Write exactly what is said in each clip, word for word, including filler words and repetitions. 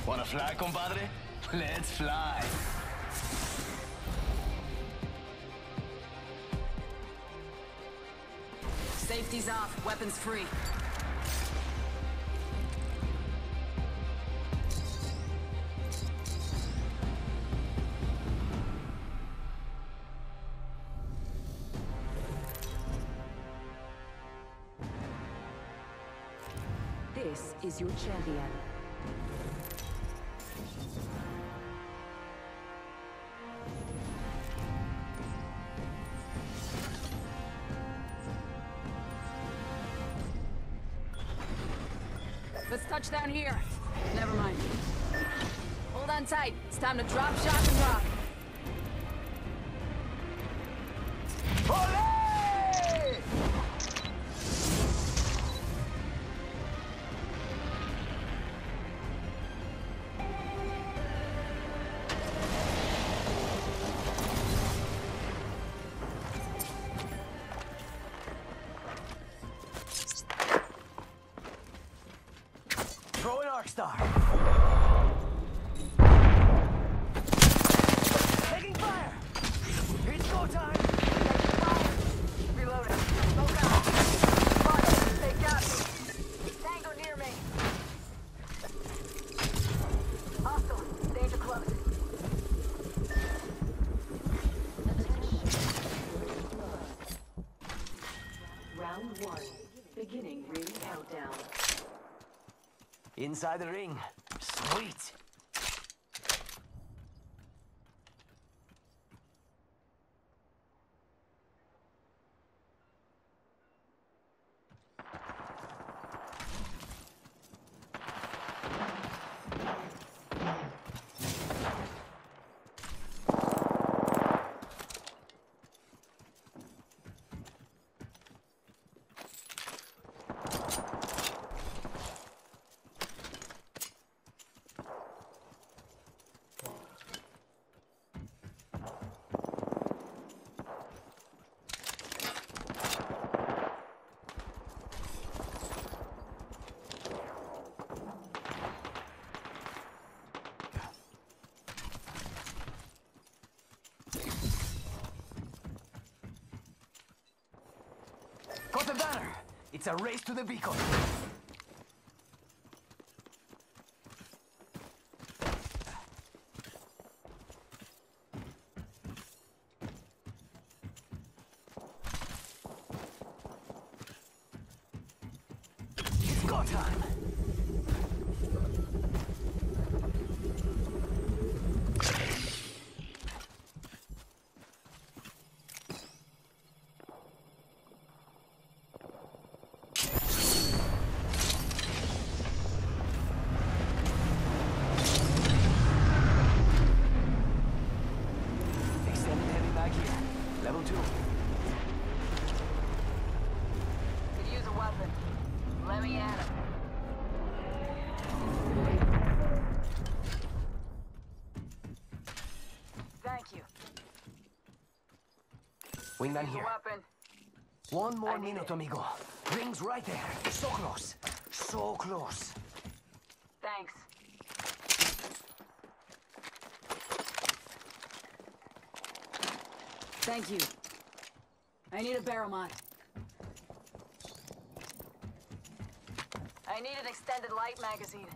Wanna fly, compadre? Let's fly. Safety's off, weapons free. This is your champion. Let's touch down here. Never mind. Hold on tight. It's time to drop, shock, and rock. Olé! Throw an arc star. Taking fire. It's go time. Taking fire. Reloading. Smoke out. Fire. They got me. Tango near me. Hostile. Danger close. Round one. Beginning ring countdown. Inside the ring. Sweet. Got the banner. It's a race to the beacon. It's go time. Extended heavy mag here. Level two. Could use a weapon. Let me at him. Thank you. Wingman Use a here. weapon. One more I need minute, it. amigo. Ring's right there. So close. So close. Thanks. Thank you. I need a barrel mod. I need an extended light magazine.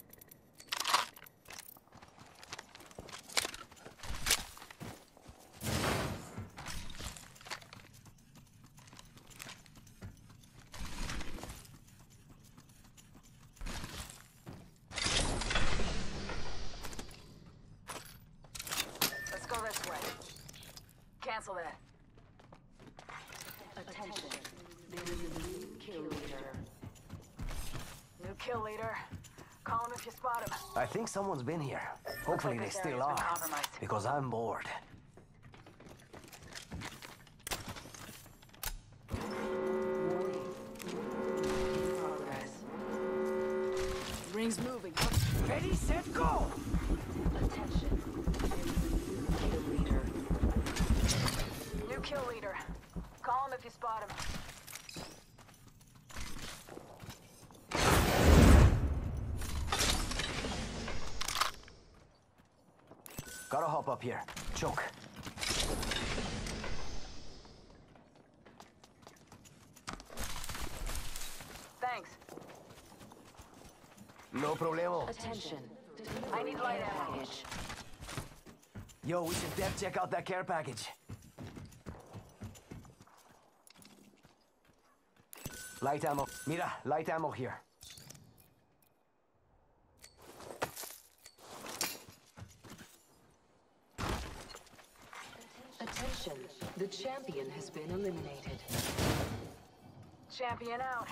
Let's go this way. Cancel that. Attention. There is a new kill leader. New kill leader. Call him if you spot him. I think someone's been here. Hopefully they this still area's been are. compromised. Because I'm bored. Progress. Ring's moving. Ready, set, go! Attention. There is a new kill leader. New kill leader. Call him if you spot him. Gotta hop up here. Choke. Thanks. No problemo. Attention. I need light ammo. Package. Yo, we should def check out that care package. Light ammo. Mira, light ammo here. Attention. The champion has been eliminated. Champion out.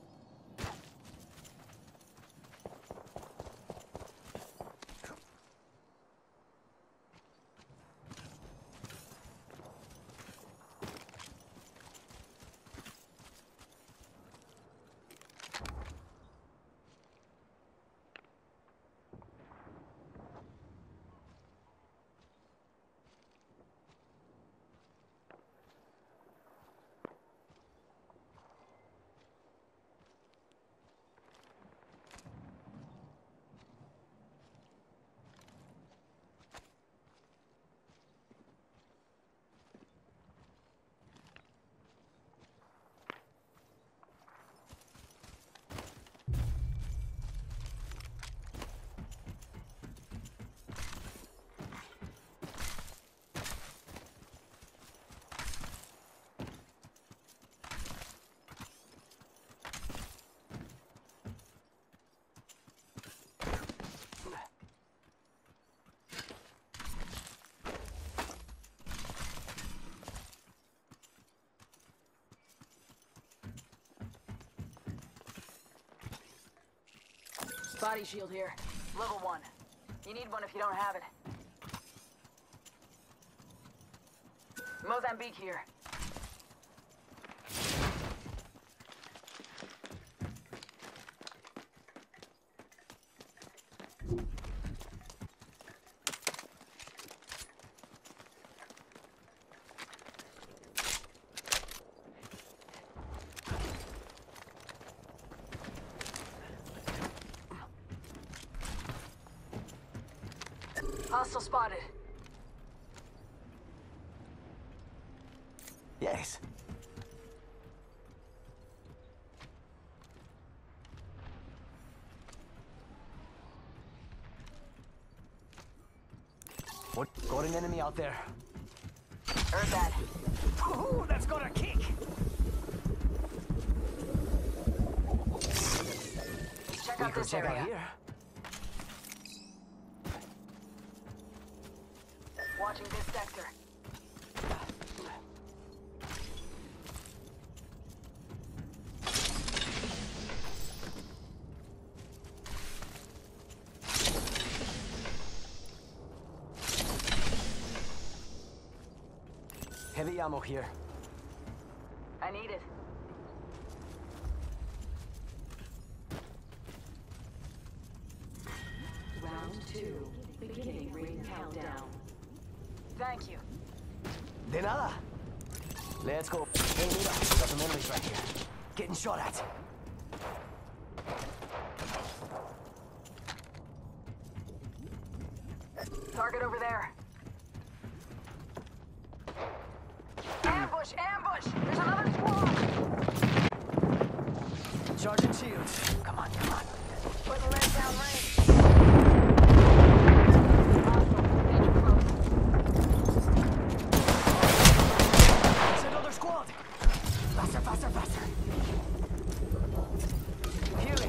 Body shield here. Level one. You need one if you don't have it. Mozambique here. Hostile spotted. Yes. What? Got an enemy out there. Heard that. Ooh, that's got a kick. Check We out could this check area. out here. Watching this sector. Heavy ammo here. I need it. Round two. Beginning ring countdown. Thank you. De nada. Let's go. Hey, mira, got some enemies right here. Getting shot at. Target over there. Ambush! Ambush! There's another squad! Charging shields. Come on, come on. Putting lead down range. It's another squad. Faster, faster, faster. Healing.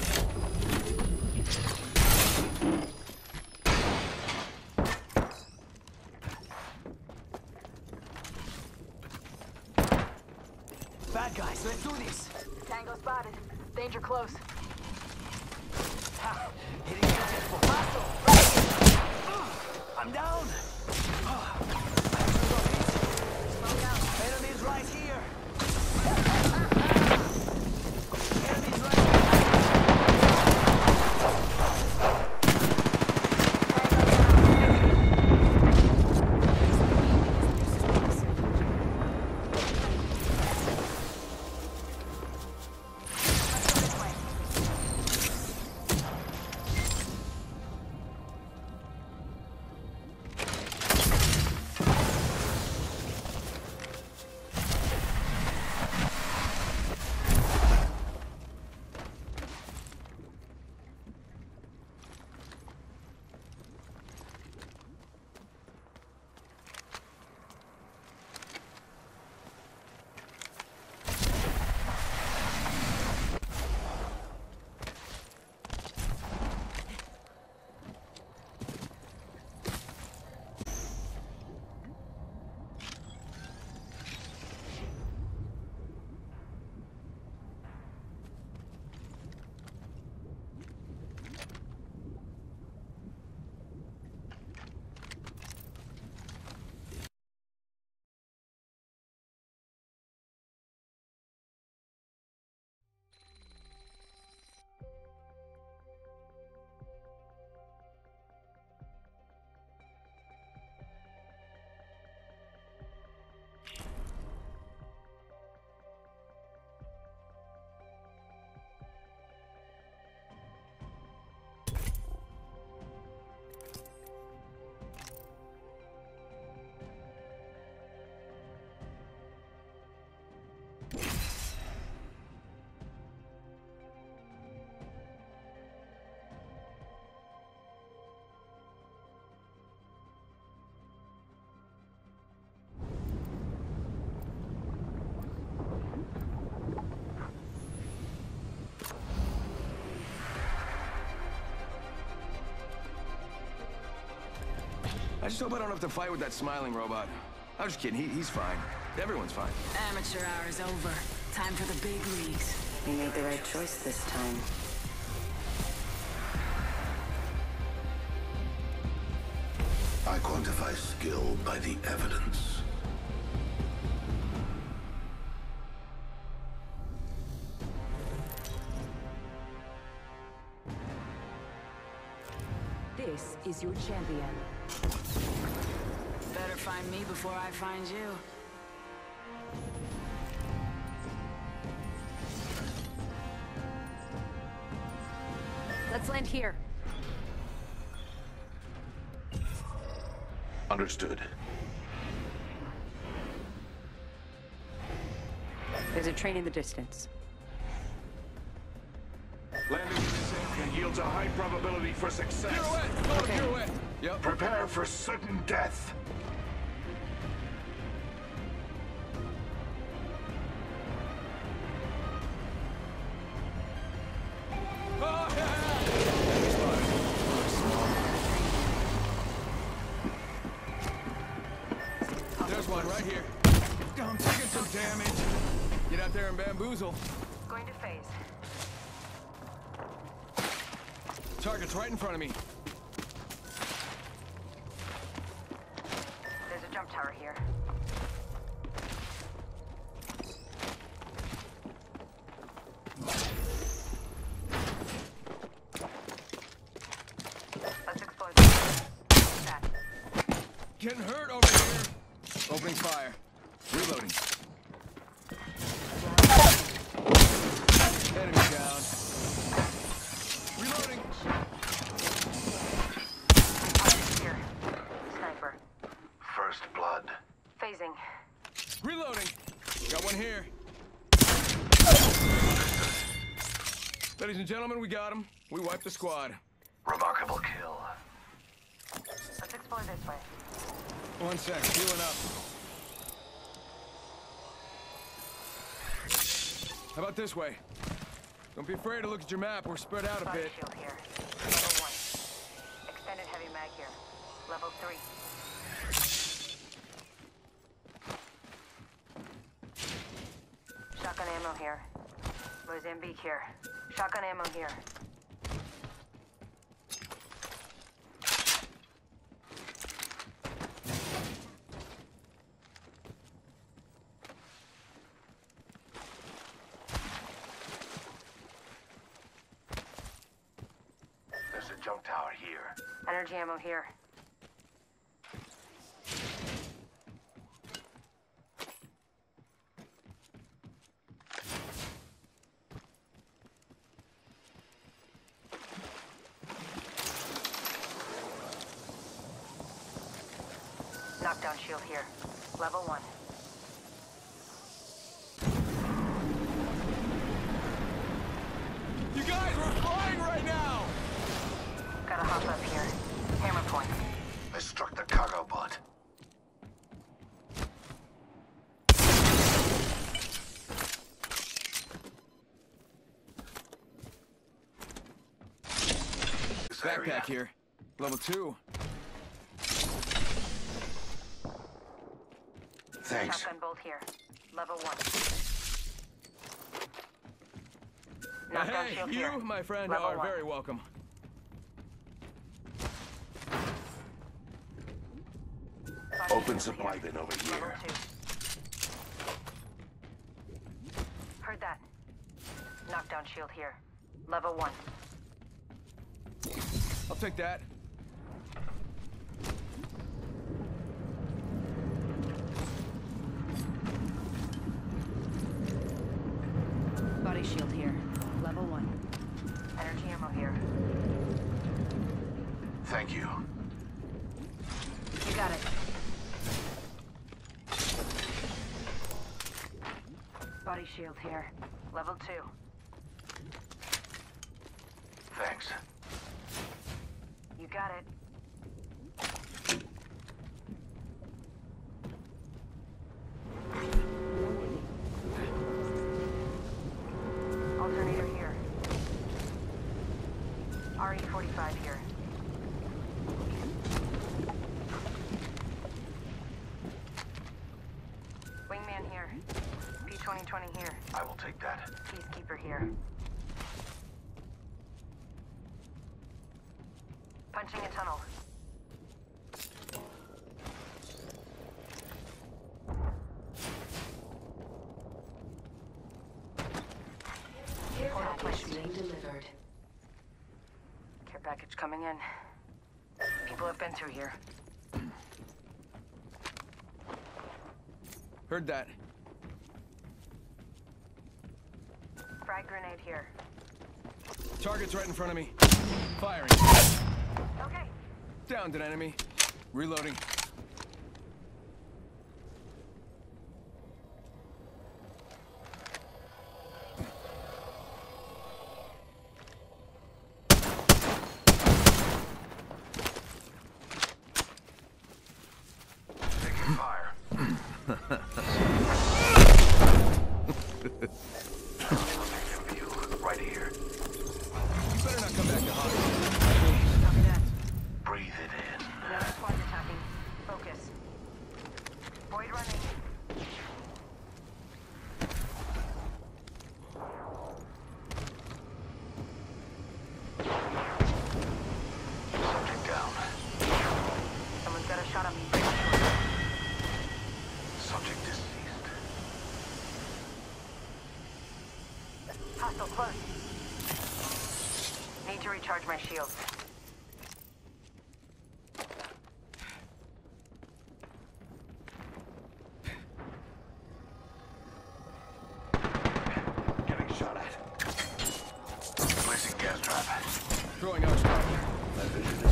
Bad guys, let's do this. Tango spotted. Danger close. Ha, hitting the temple. I'm down. Smoke out. Enemies right here. Enemies right here. I just hope I don't have to fight with that smiling robot. I'm just kidding. He, he's fine. Everyone's fine. Amateur hour is over. Time for the big leagues. You made the right choice this time. I quantify skill by the evidence. This is your champion. Better find me before I find you. Let's land here. Understood. There's a train in the distance. Landing in this area yields a high probability for success. Pirouette! Go okay. Pirouette! Yep. Prepare for sudden death. Oh, yeah. There's one right here. I'm taking some damage. Get out there and bamboozle. Going to phase. Target's right in front of me. There's a jump tower here. Let's explode this. That. Getting hurt over here. Opening fire. Reloading. Enemy down. Reloading. Here. Sniper. First blood. Phasing. Reloading. Got one here. Ladies and gentlemen, we got him. We wiped the squad. Remarkable kill. Let's explore this way. One sec. Healing up. How about this way? Don't be afraid to look at your map. We're spread out a Body bit. shield here. Level one. Extended heavy mag here. Level three. Shotgun ammo here. Mozambique here. Shotgun ammo here. There's a jump tower here. Energy ammo here. Knockdown shield here. Level one. You guys, we're flying right now! Gotta hop up here. Hammer point. I struck the cargo bot. This backpack here. Level two. Thanks. Shotgun bolt here. Level one. Uh, Knockdown hey, shield you, here. my friend, Level are one. very welcome. Body Open shield supply here. bin over Level here. two. Heard that. Knockdown shield here. Level one. I'll take that. Body shield here. Level one. Energy ammo here. Thank you. You got it. Body shield here. Level two. Thanks. You got it. Alternator here. R E forty-five here. I will take that. Peacekeeper here. Punching a tunnel. Care package being delivered. Care package coming in. People have been through here. Heard that. Frag grenade here. Target's right in front of me. Firing. Okay. Downed an enemy. Reloading. Taking fire. Right here. You better not come back to hospital. Copy that. Breathe it in. Another squad attacking. Focus. Void running. Subject down. Someone's got a shot on me. Subject deceased. Hostile close. Need to recharge my shield. Getting shot at. Placing gas trap. Throwing out smoke. My vision is.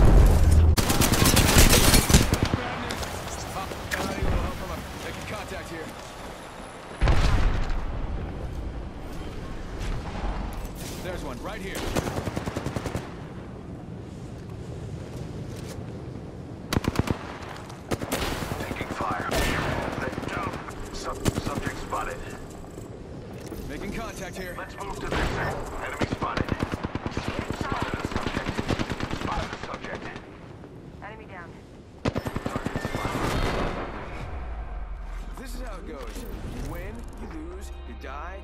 Pop, uh, I need a little help from a making contact here. There's one right here. Taking fire. Let go. Sub subject spotted. Making contact here. Let's move to this. Enemy spotted. Spotted a subject. Spotted a subject. Enemy down. Target spotted. This is how it goes. You win, you lose, you die.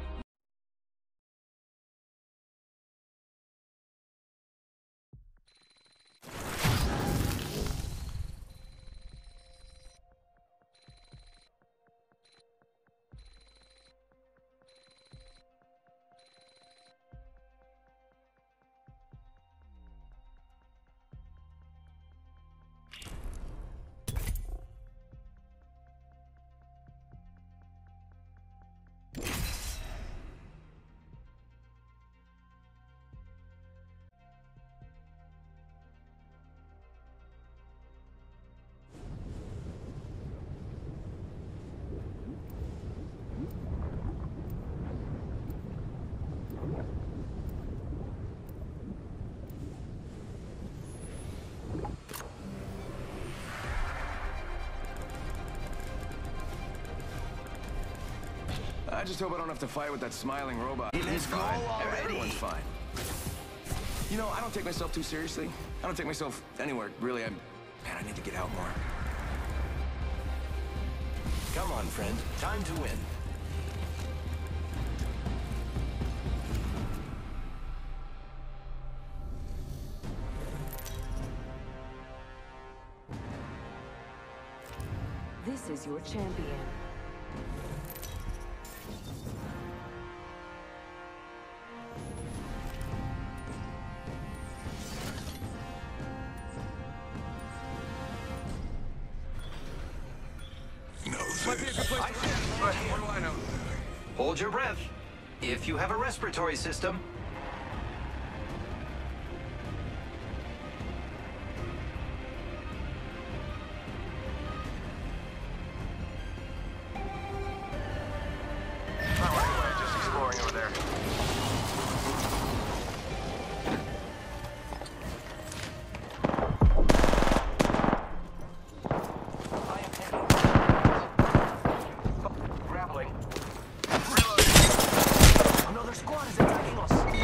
I just hope I don't have to fight with that smiling robot. Let's go fine. already. Everyone's fine. You know, I don't take myself too seriously. I don't take myself anywhere, really. I'm... Man, I need to get out more. Come on, friend. Time to win. This is your champion. Might be a good place to land. But what do I know? Hold your breath. If you have a respiratory system. Oh, anyway, just exploring over there. Grappling. Another squad is attacking us.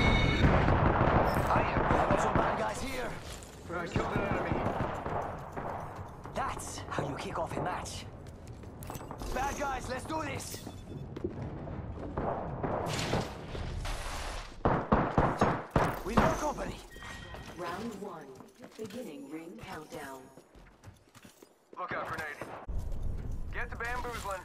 Beginning ring countdown. Look out, grenade. Get to bamboozling.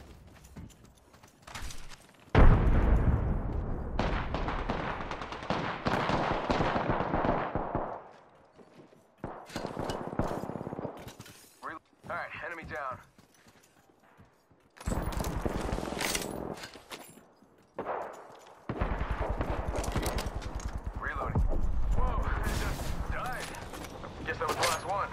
Re- All right, enemy down. Reloading. Whoa, it just died. Guess that was the last one.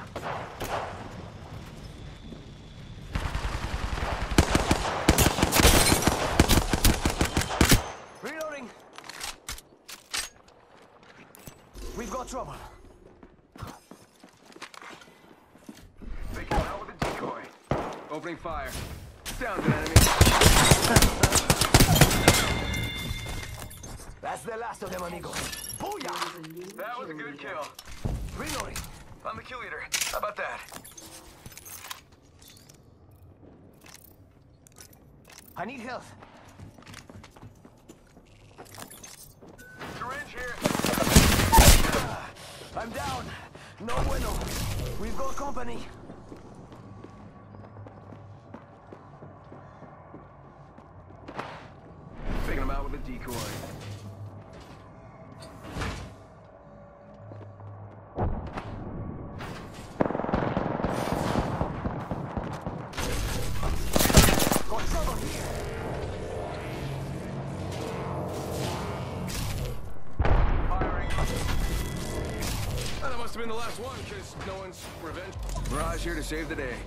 Reloading. We've got trouble. They came out with a decoy. Opening fire. Down an enemy. That's the last of them, amigo. Booyah! That was a good kill. Reloading. I'm the kill leader. How about that? I need health. Syringe here. I'm down. No bueno. We've got company. Taking him out with a decoy. Got trouble here. Firing. Oh, that must have been the last one, because no one's revenge. Mirage here to save the day.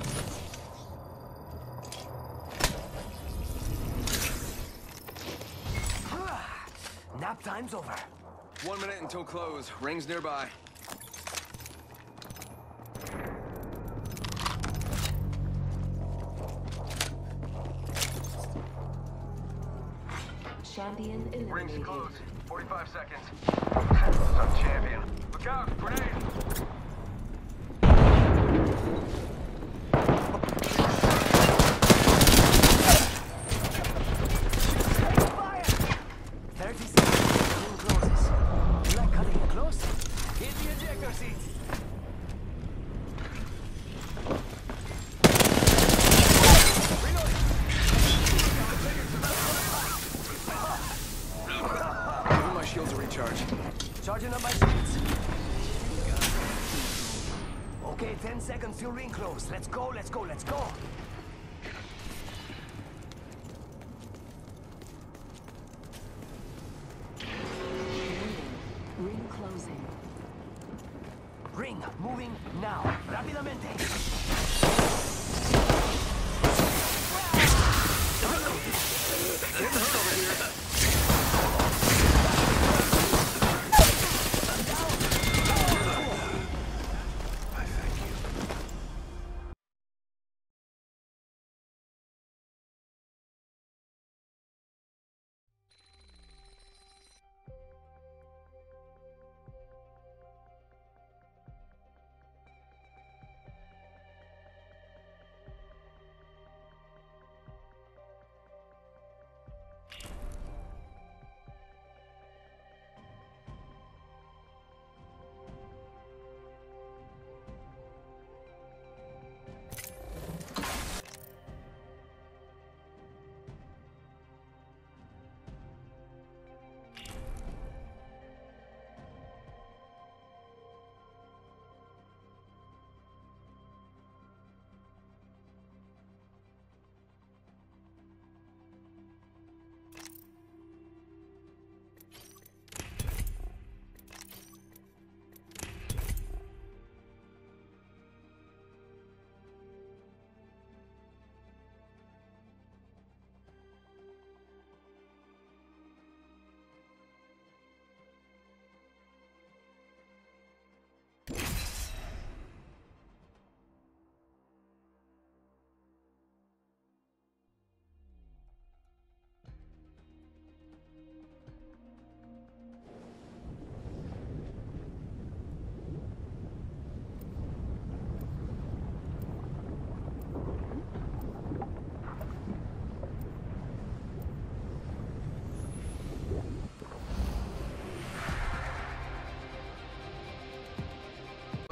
Nap time's over. One minute until close. Rings nearby. Champion Rings eliminated. closed. forty-five seconds. Some champion. Look out, grenade. Fire! thirty seconds. Ring closes. You like cutting it close? Hit the ejector seat. Giving my shields a recharge. Charging up my shields. Okay, ten seconds till ring close. Let's go, let's go, let's go. Ring closing. Ring, moving now. Rápidamente.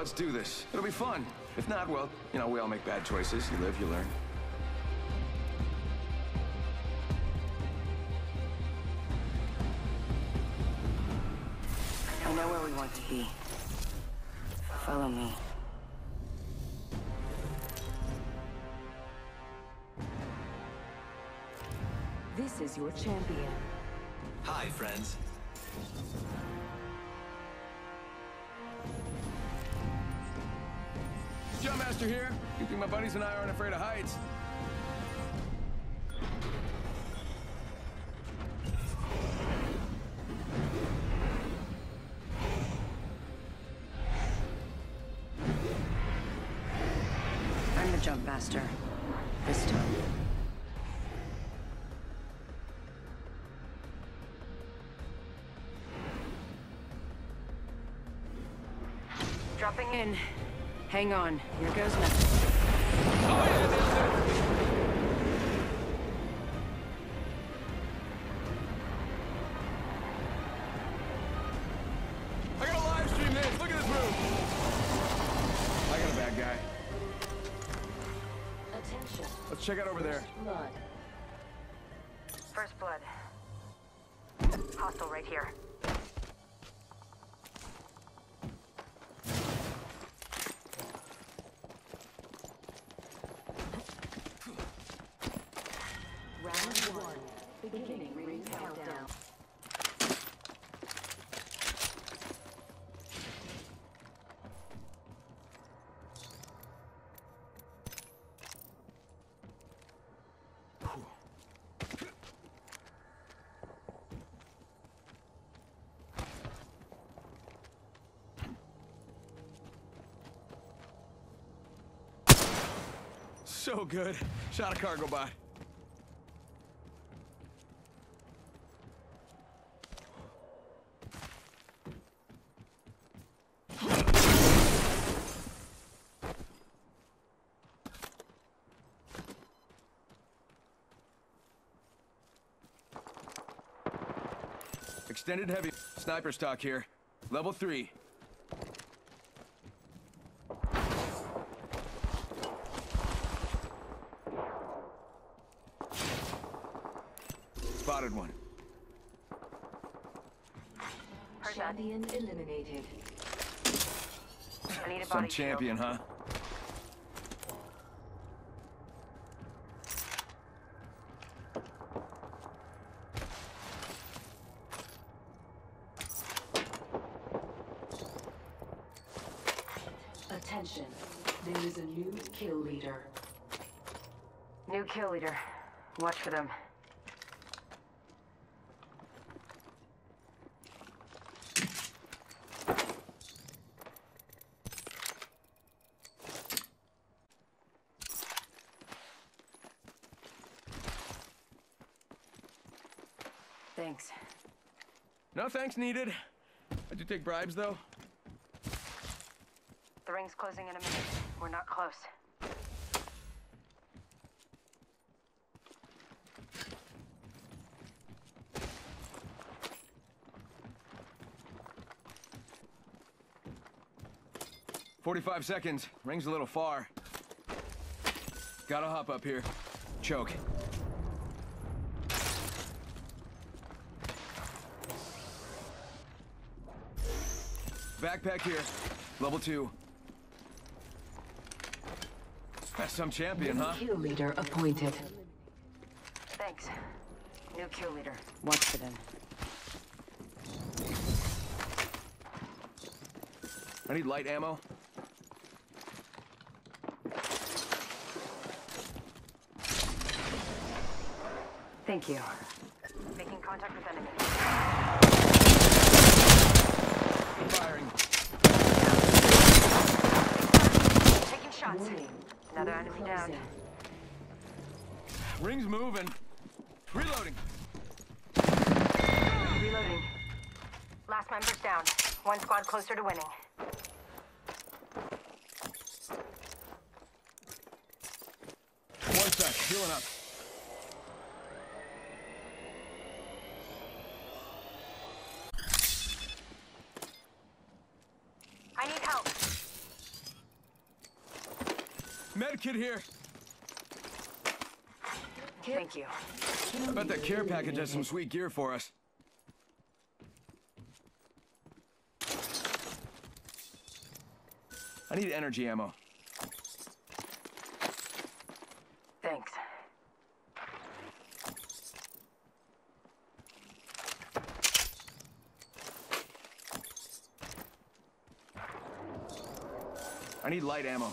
let's do this. It'll be fun. If not, well, you know, we all make bad choices. You live, you learn. I know where we want to be. Follow me. This is your champion. Hi, friends. Jump Master here. You think my buddies and I aren't afraid of heights? I'm the jump master. This time. Dropping in. Hang on. Here goes nothing. I gotta live stream this. Look at this move. I got a bad guy. Attention. Let's check out over there. Blood. First blood. Hostile right here. Round one. Beginning ring countdown. So good. Shot a cargo bot. Extended heavy. Sniper stock here. Level three. Spotted one. Heard that. Champion eliminated. I need a body Some champion, huh? Attention. There is a new kill leader. Shield. New kill leader. Watch for them. Thanks. No thanks needed. I do take bribes, though. The ring's closing in a minute. We're not close. Forty-five seconds. Ring's a little far. Gotta hop up here. Choke. Backpack here. Level two. That's some champion, huh? Kill leader appointed. Thanks. New kill leader. Watch for them. I need light ammo. Thank you. Making contact with enemy. Firing. Taking shots. Warning. Another enemy down. Closing. Ring's moving. Reloading. Reloading. Last member's down. One squad closer to winning. One sec. Healing up. I need help. kid here. Thank you. I bet that care package has some sweet gear for us. I need energy ammo. Thanks. I need light ammo.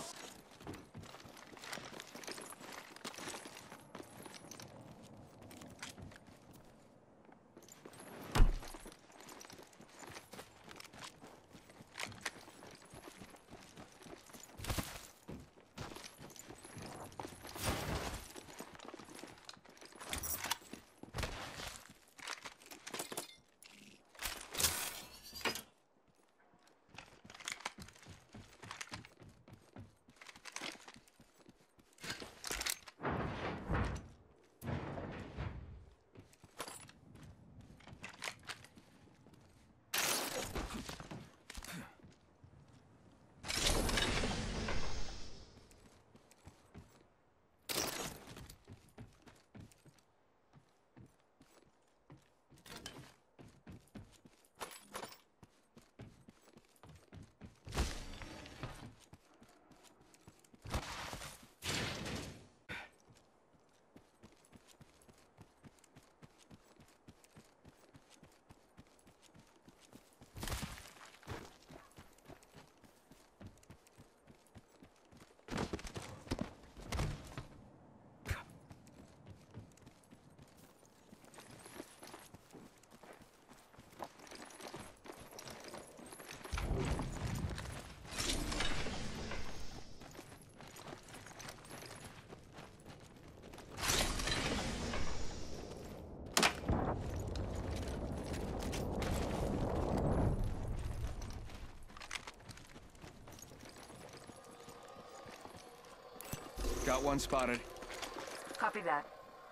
Got one spotted. Copy that.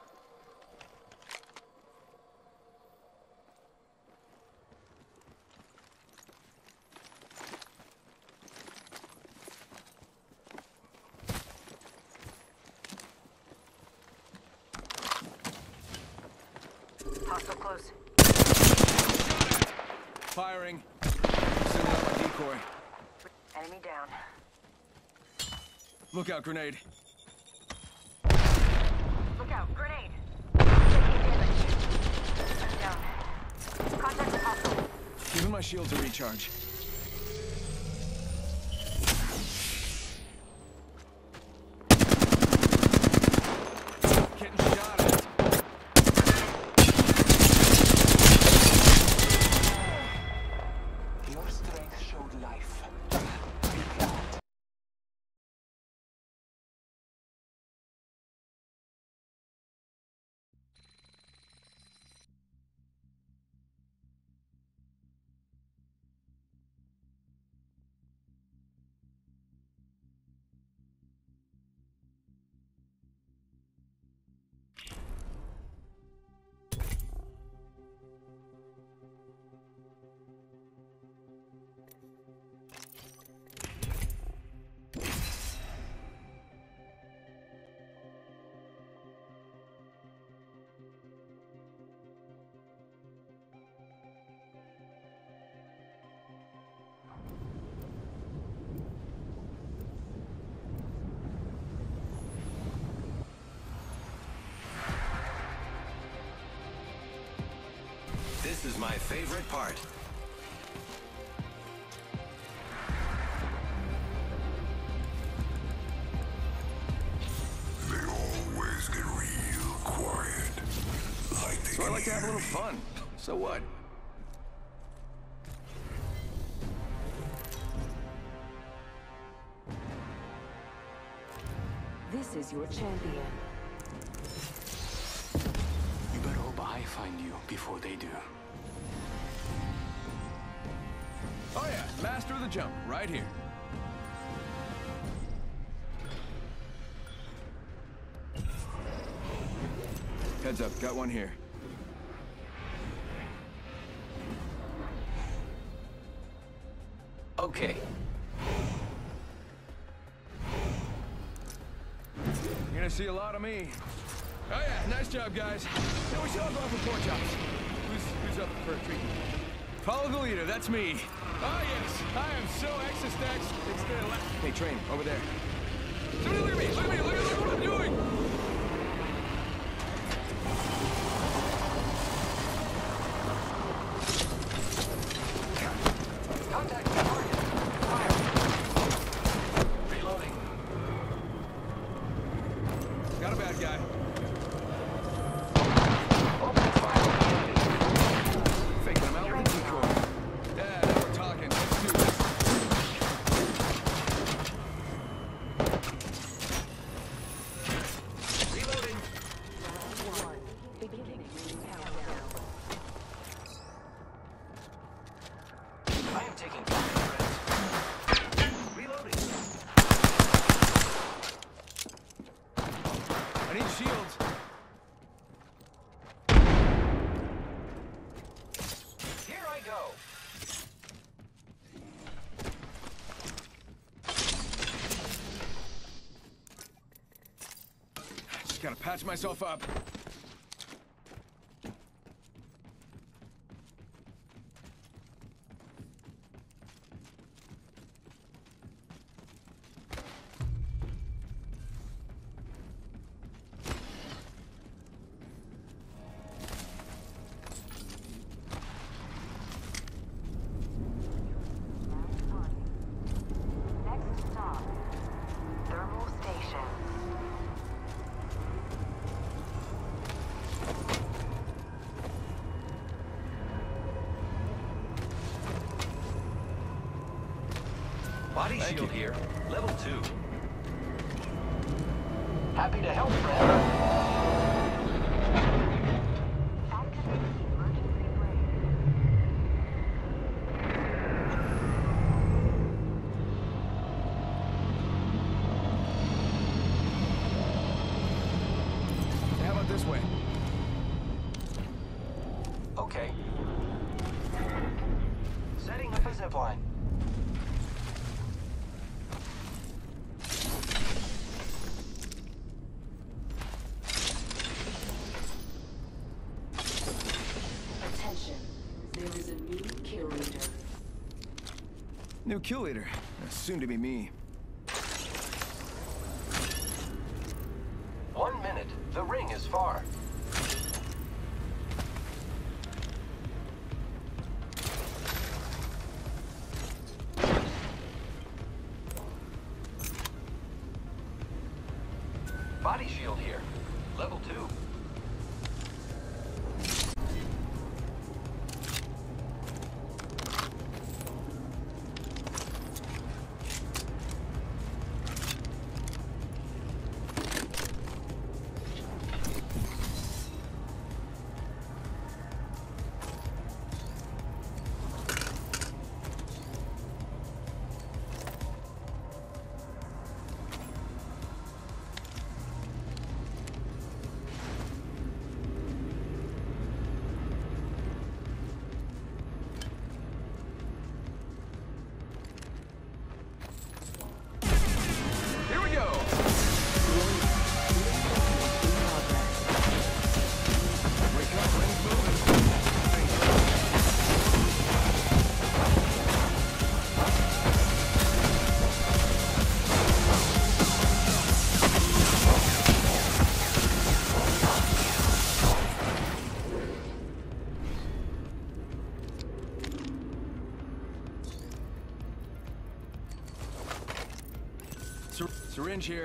Hostile close. Firing. Sending out my decoy. Enemy down. Look out, grenade. Look out, grenade! Taking damage. I'm down. Contact with hostile. Giving my shields a recharge. Getting shot at. Your strength showed life. This is my favorite part. They always get real quiet. Like they So I can like to have a hear little me. fun. So what? This is your champion. You better hope I find you before they do. Oh yeah, master of the jump, right here. Heads up, got one here. Okay. gonna see a lot of me. Oh yeah, nice job, guys. Now we should all go for pork chops. Who's, who's up for a treat? Follow the leader, that's me. Oh yes, I am so ecstatic. Hey, train, over there. Somebody look at me, look at me, look at, look at what I'm doing! Contact the target. Fire. Reloading. Got a bad guy. Open fire on the enemy. Faking him out with a decoy. Yeah, now we're talking. Let's do this. Reloading. One. Beginning countdown. I am taking fire. Reloading. I need shields. Here I go. Just gotta patch myself up. Next stop, thermal station. Body Thank shield you. here. Level two. Happy to help, friend. Activate the emergency brake. Hey, how about this way? Okay. Setting up a zipline. Attention. There is a new kill leader. New kill leader. Soon to be me. One minute. The ring is far. Body shield here. Level two. Here we go! Wake up, rings moving. Syr- Syringe here.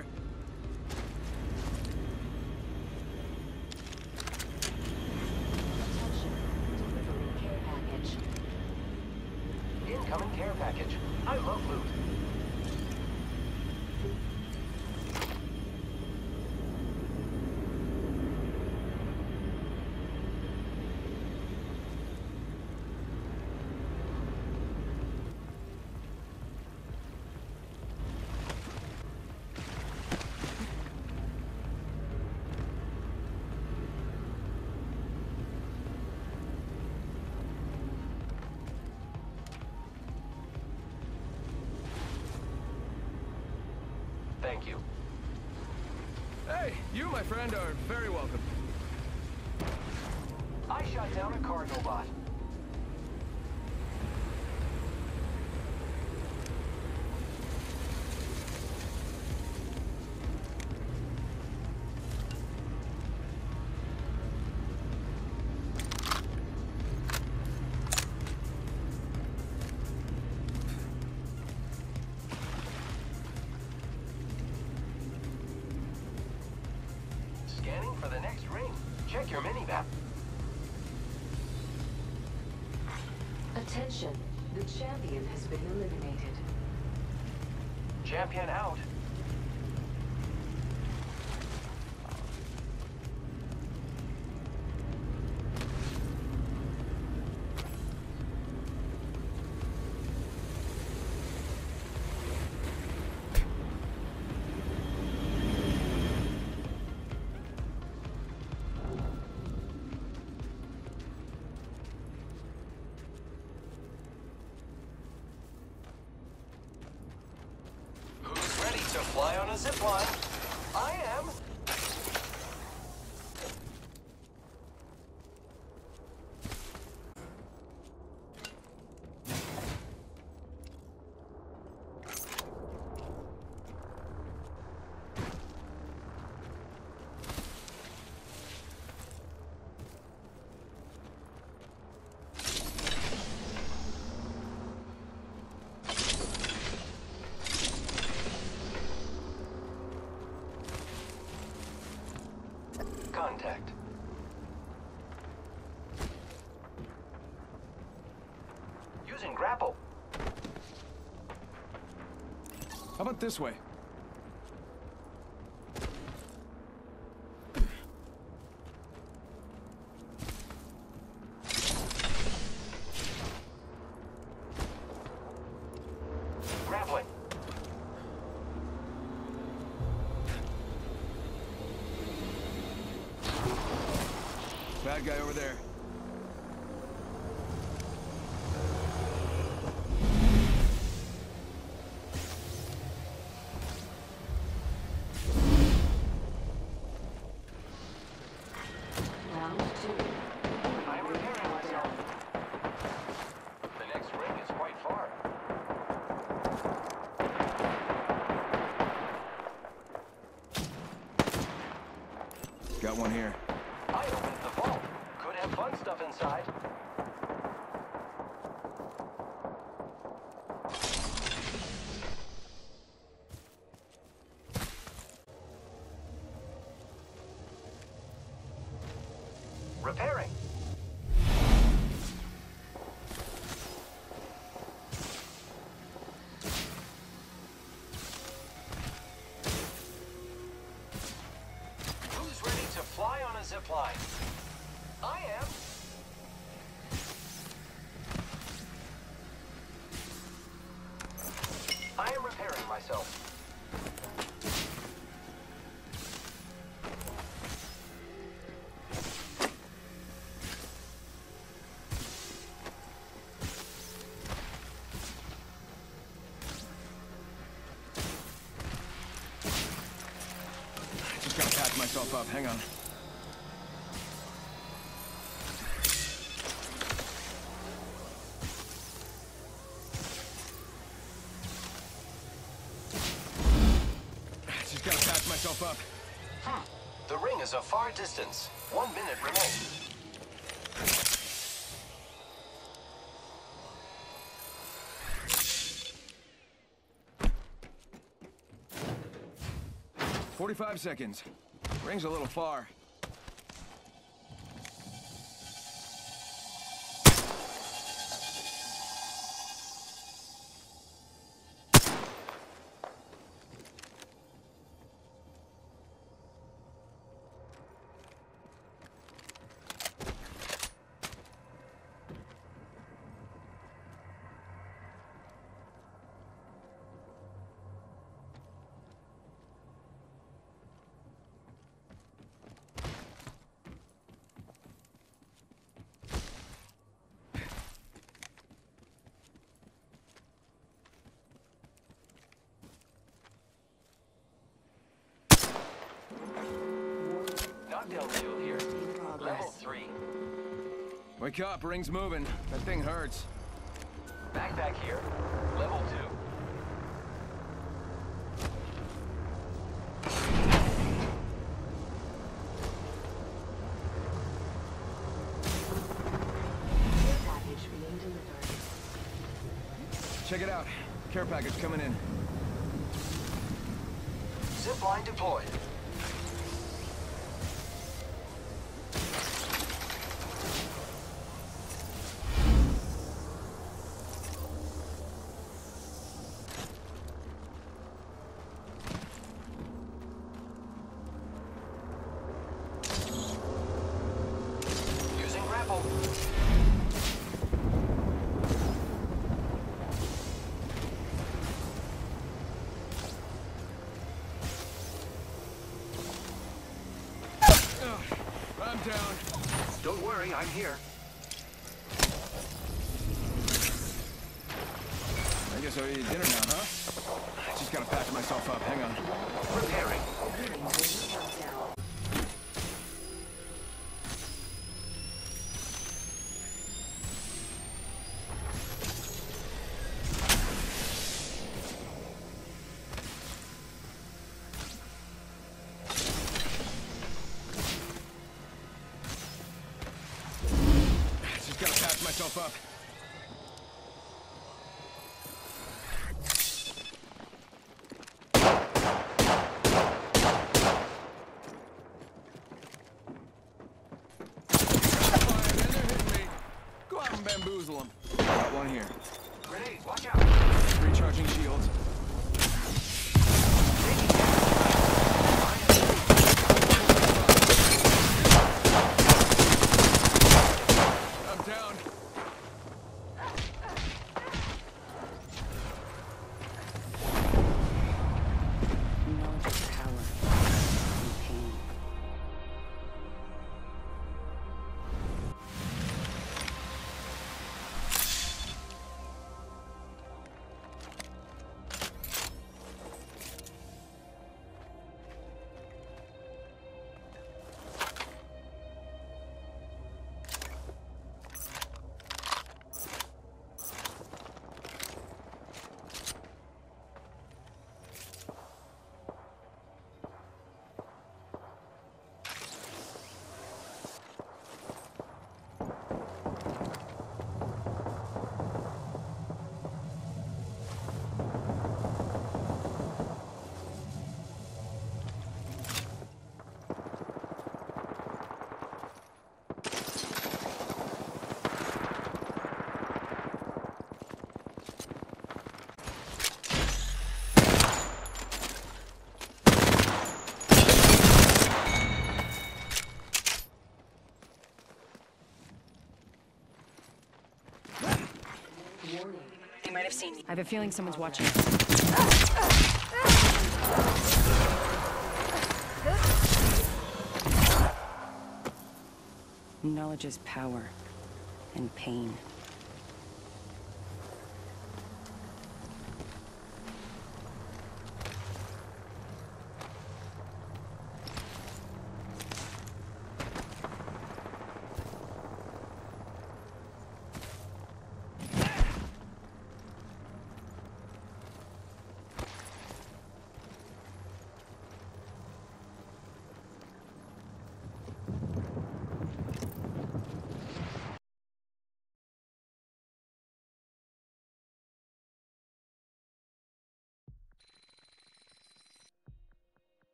Attention. Delivering care package. Incoming care package. I love loot. Thank you. Hey, Hey, you, my friend, are very welcome. I shot down a Cardinal bot. Scanning for the next ring. Check your mini-map. Attention, the champion has been eliminated. Champion out. Who's ready to fly on a zipline? I am. Contact. Using grapple. How about this way? Grappling. Bad guy over there. Round two. I'm repairing myself. The next ring is quite far. Got one here. I opened the vault. Could have fun stuff inside. Repairing. Who's ready to fly on a zipline? I am. I am repairing myself. Just gotta patch myself up. Hang on. Just gotta patch myself up. Hmm. The ring is a far distance. One minute remains. Forty-five seconds. Ring's a little far. Wake up, ring's moving. That thing hurts. Backpack here. Level two. Care package being delivered. Check it out. Care package coming in. Zipline deployed. Using grapple. Ugh, I'm down. Don't worry, I'm here. I guess I'll eat dinner now, huh? Just gotta patch myself up. Hang on. Preparing. Beginning ring countdown. Just gotta patch myself up. Fire, man, they're hitting me. Go out and bamboozle them. Got one here. Grenade, watch out. Recharging shields. I'm down. Knowledge is power. And pain. Warning. They might have seen me. I have a feeling someone's watching. Knowledge is power. And pain.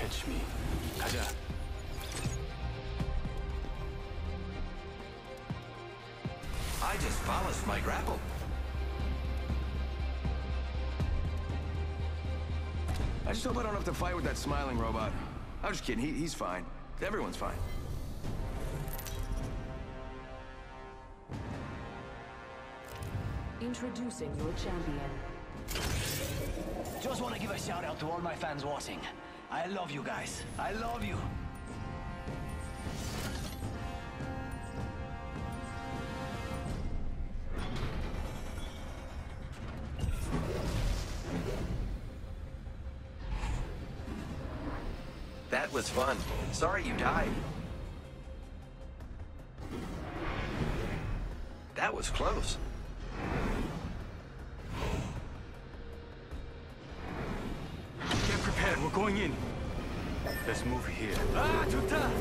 catch me. 가자. I just polished my grapple. I just hope I don't have to fight with that smiling robot. I'm just kidding. He, he's fine. Everyone's fine. Introducing your champion. Just want to give a shout out to all my fans watching. I love you guys. I love you. That was fun. Sorry you died. That was close. Get prepared. We're going in. Let's move here. Ah, 좋다.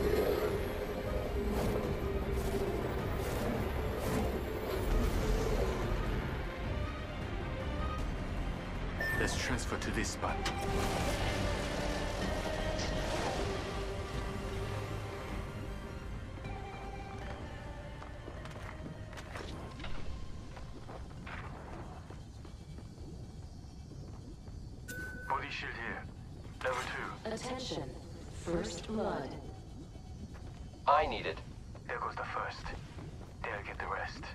Let's transfer to this spot. Body shield here. Level two. Attention. First blood. I need it. There goes the first. They'll get the rest.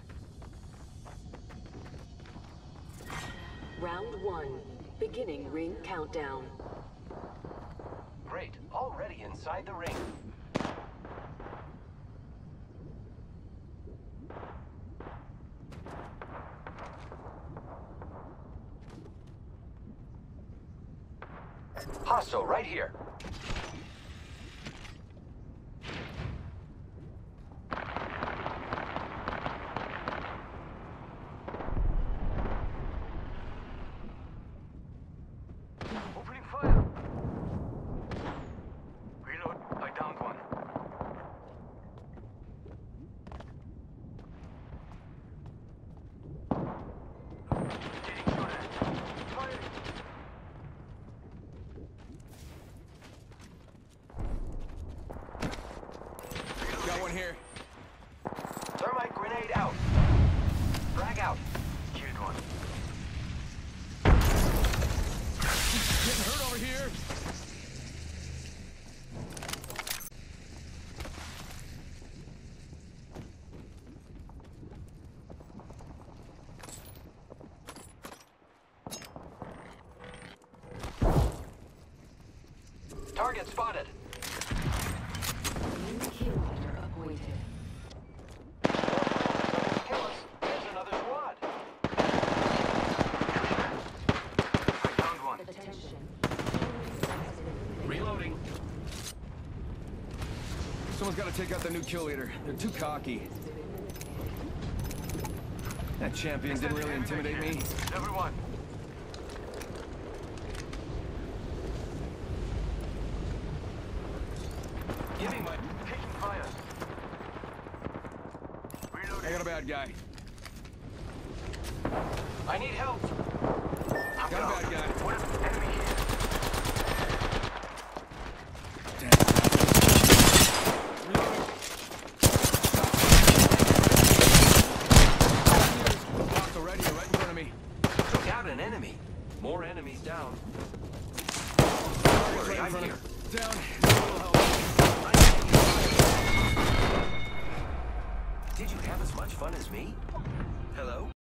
Round one. Beginning ring countdown. Great. Already inside the ring. Hostile right here. Opening fire. Reload. I downed one. Getting shot at. Fire. Got one here. Thermite grenade out. Frag out. Killed one. Getting hurt over here. Target spotted. New kill leader appointed. Kill us. There's another squad. I downed one. Attention. Reloading. Someone's got to take out the new kill leader. They're too cocky. That champion didn't really intimidate me. Level one. Giving my... Taking fire. I Reloading. got a bad guy. I need help. I'm Got a down. bad guy. One enemy here. Hostile right here, right in front of me. Took out an enemy. More enemies down. Right Worry, in I'm front here. of me. Down. A little help. Did you have as much fun as me? Hello?